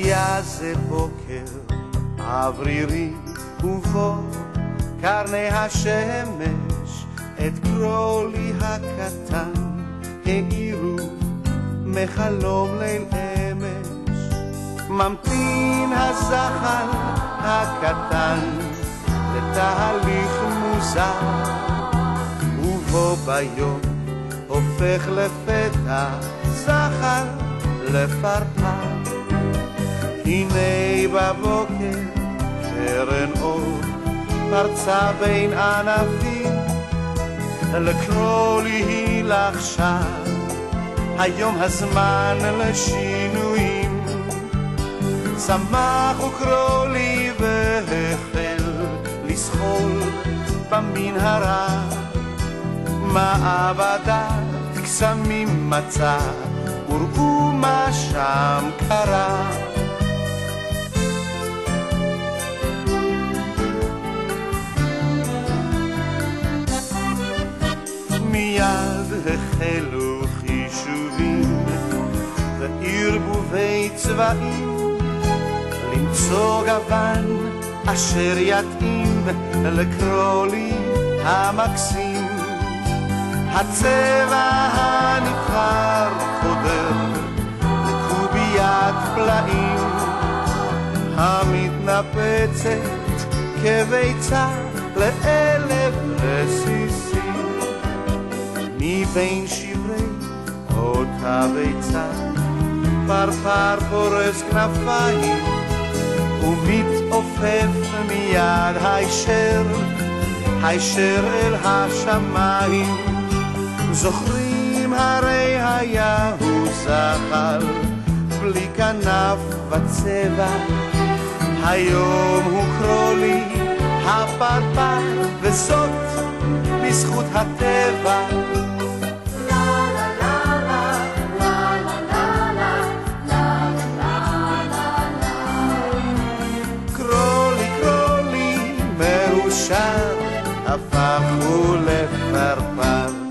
היה זה בוקר אוורירי ובו קרני השמש את קרולי הקטן האירו מחלום ליל אמש. ממתין הזחל הקטן לתהליך מוזר, ובו ביום הופך לפתע זחל לפרפר. הנה בבוקר קרן אור פרצה בין ענבים, לקרוא לי לחשה היום הזמן לשינויים. שמח וקרוא לי והחל לסחול במנהרה, מעבדת קסמים מצא וראו מה שם קרה. מיד החלו חישובים וערבובי צבעים, למצוא גוון אשר יתאים לקרולי המקסים. הצבע הנבחר חודר לקוביית פלאים, המתנפצת כביצה לאלף רסיסים. מבין שברי אותה ביצה פרפר פורס כנפיים, ומתעופף מיד הישר אל השמיים. זוכרים הרי היה הוא זחל בלי כנף וצבע, היום הוא קרולי הפרפר, וזאת בזכות הטבע. הפך הוא לפרפר.